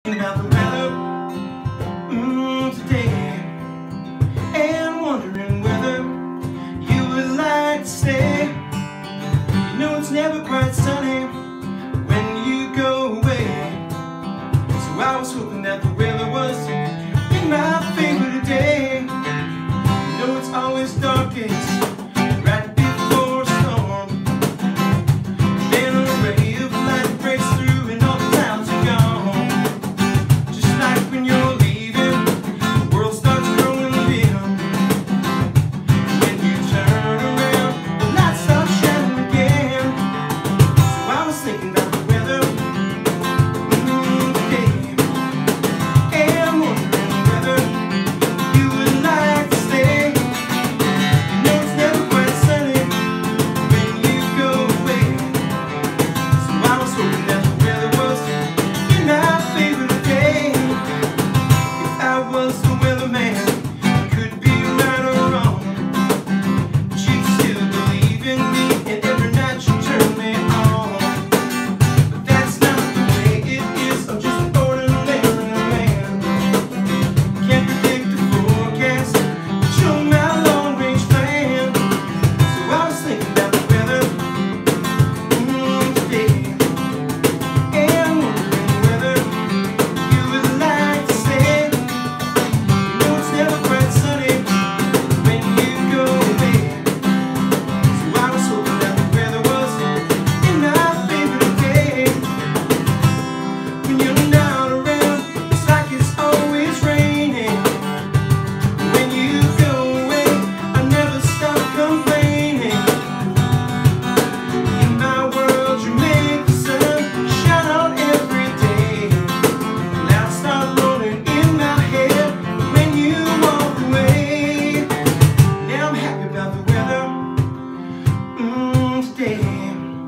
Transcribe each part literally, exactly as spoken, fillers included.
About the weather mm, today, and wondering whether you would like to stay. You know it's never quite sunny when you go away, so I was hoping that the weather was in my favor today. You know it's always darkest right before a storm, then a ray of light breaks through and all the clouds are gone. When you're leaving, the world starts growing dim. When you turn around, the lights start shining again. So I was thinking about the weather mm, today, and wondering whether you would like to stay. You know it's never quite sunny when you go away, so I was hoping that the weather was in our favor today. I was the weatherman, could be right or wrong, but you'd still believe in me, and every night you turn me on. But that's not the way it is, I'm just an ordinary man. Can't predict the forecast, but you're my long-range plan. So I was thinking about the weather mm, today, and wondering whether you would like to stay. Never quite sunny when you go away, so I was hoping that the weather was in my favor today. When you're not around, it's like it's always raining. When you go away, I never stop complaining. In my world, you make the sun shine out every day. Clouds start rolling in my head when you walk away. Now I'm happy about the weather mm, today,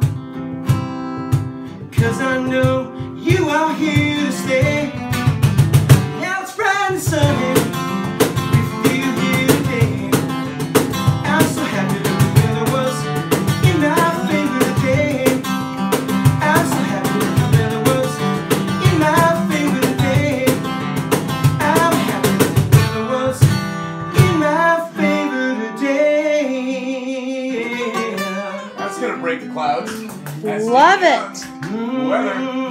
'cause I know you are here to stay. Now it's bright and sunny with you here today. I'm so happy that the weather was in my favor today. I'm so happy that the weather was in my favor today. I'm happy that the weather was in my favor today. That's gonna break the clouds. Love it. Weather.